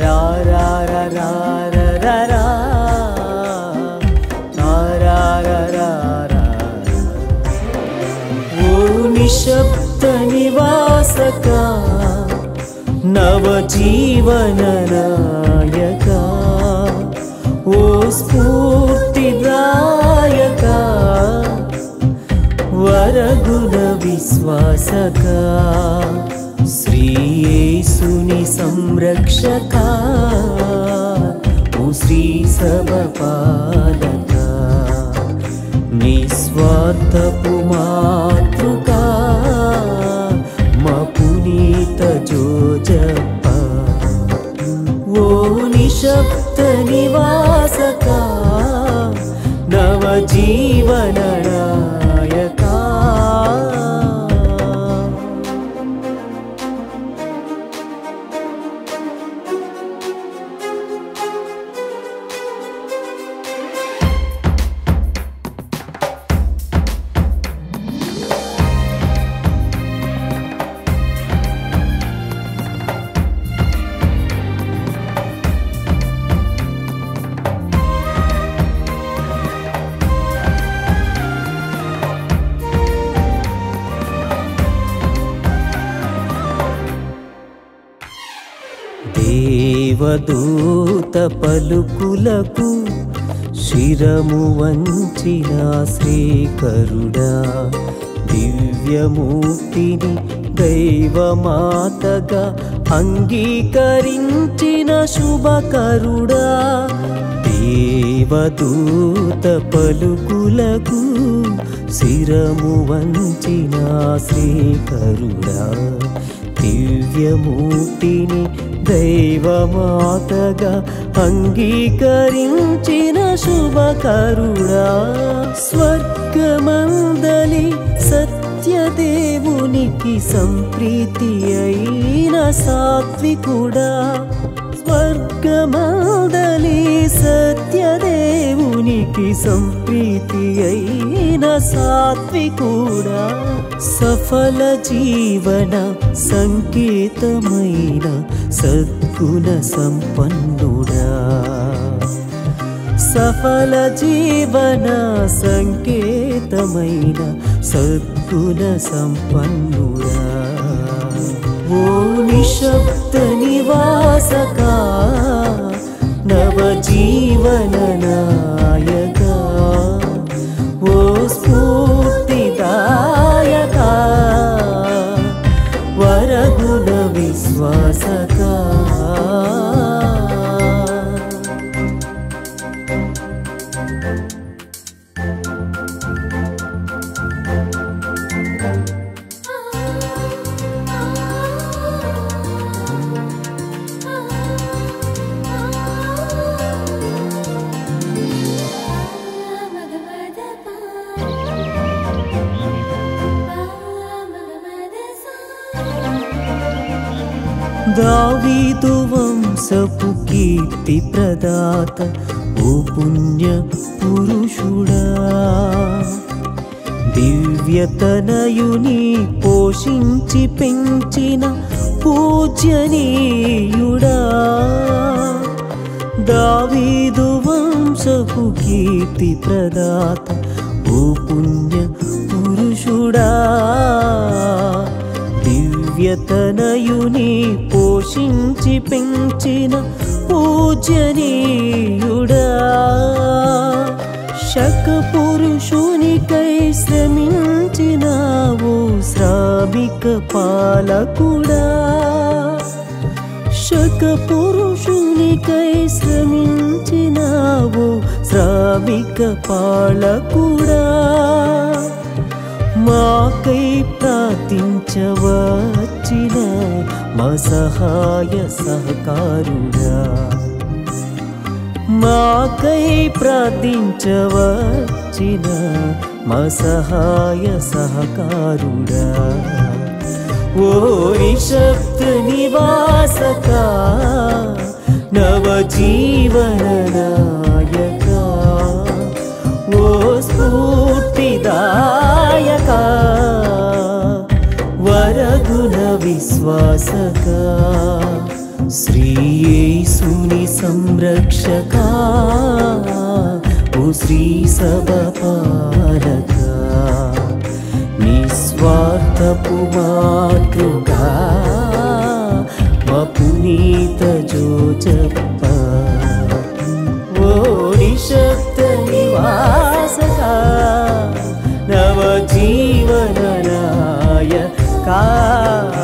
రా రా రా రా రా రా రా రా రా రా ఓ నిశ్శబ్ద నివాసక నవజీవన నాయక ఓ స్ఫూర్తిదాయక వరగుణ విశ్వాసక శ్రీ యేసుని సంరక్షక ఓ శ్రీ సభపాలక నిస్వార్థపు మాతృక మా పునీత జోజప్ప ఓ నిశ్శబ్ద నివాసక నవజీవన నాయక దేవదూత పలుకులకు శిరము వంచిన శ్రీకరుడా దివ్యమూర్తిని దైవమాతగా అంగీకరించిన శుభకరుడా దేవదూత పలుకులకు శిరము వంచిన శ్రీకరుడా దివ్యమూర్తిని దైవమాతగా అంగీకరించిన శుభకరుడా స్వర్గమందలి సత్యదేవునికి సంప్రీతి అయిన సాత్వికుడా స్వర్గమందలి సత్యదేవునికి సంప్రీతి అయిన సాత్వికుడా సఫల జీవన సంకేతమైన సద్గుణ సంపన్నుడా సఫల జీవన సంకేతమైన సద్గుణ సంపన్నుడా ఓ నిశ్శబ్ద నివాసక నవజీవన నాయక ఓ స్ఫూర్తిదాయక వరగుణ విశ్వాసక దావీదు వంశపు కీర్తి ప్రదాత ఓ పుణ్య పురుషుడా దివ్యతనయుని పోషించి పెంచిన పూజ్యనీయుడా దావీదు వంశపు కీర్తి ప్రదాత ఓ పుణ్య పురుషుడా దివ్యతనయుని పోషించి పెంచిన పూజనీయుడా శక పురుషునికై శ్రమించినావు శ్రామిక పాలకుడా శక పురుషునికై శ్రమించినావు శ్రామిక పాలకుడా మాకై ప్రార్థించవచ్చిన మా సహాయ సహకారుడా మాకై ప్రార్థించవచ్చిన మా సహాయ సహకారుడా ఓ నిశ్శబ్ద నివాసక నవజీవన నాయక ఓ స్ఫూర్తిదాయక వరగుణ విశ్వాసక శ్రీ యేసు రక్షకా ఓ శ్రీ సభ పాలక నిస్వార్థపు మాతృగా మా పునీత జోజప్ప ఓ నిశబ్ద నివాసకా నవ జీవన నాయకా